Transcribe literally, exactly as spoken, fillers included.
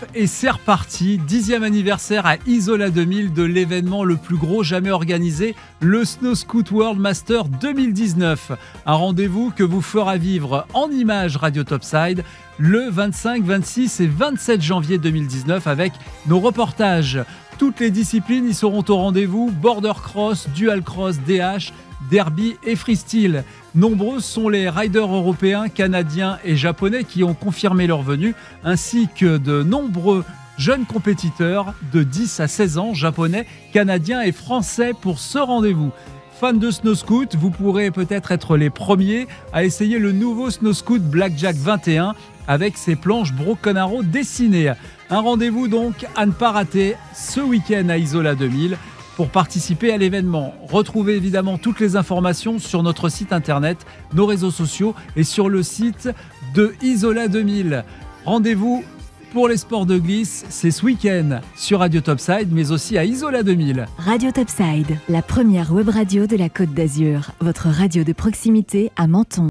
neuf et c'est reparti, dixième anniversaire à Isola deux mille de l'événement le plus gros jamais organisé, le Snow Scoot World Master deux mille dix-neuf. Un rendez-vous que vous fera vivre en images Radio Topside le vingt-cinq, vingt-six et vingt-sept janvier deux mille dix-neuf avec nos reportages. Toutes les disciplines y seront au rendez-vous, border cross, dual cross, D H, derby et freestyle. Nombreux sont les riders européens, canadiens et japonais qui ont confirmé leur venue, ainsi que de nombreux jeunes compétiteurs de dix à seize ans, japonais, canadiens et français pour ce rendez-vous. Fans de Snow Scoot, vous pourrez peut-être être les premiers à essayer le nouveau Snow Scoot Blackjack vingt et un avec ses planches Broken Arrow dessinées. Un rendez-vous donc à ne pas rater ce week-end à Isola deux mille. Pour participer à l'événement, retrouvez évidemment toutes les informations sur notre site internet, nos réseaux sociaux et sur le site de Isola deux mille. Rendez-vous pour les sports de glisse, c'est ce week-end sur Radio Topside, mais aussi à Isola deux mille. Radio Topside, la première web radio de la Côte d'Azur, votre radio de proximité à Menton.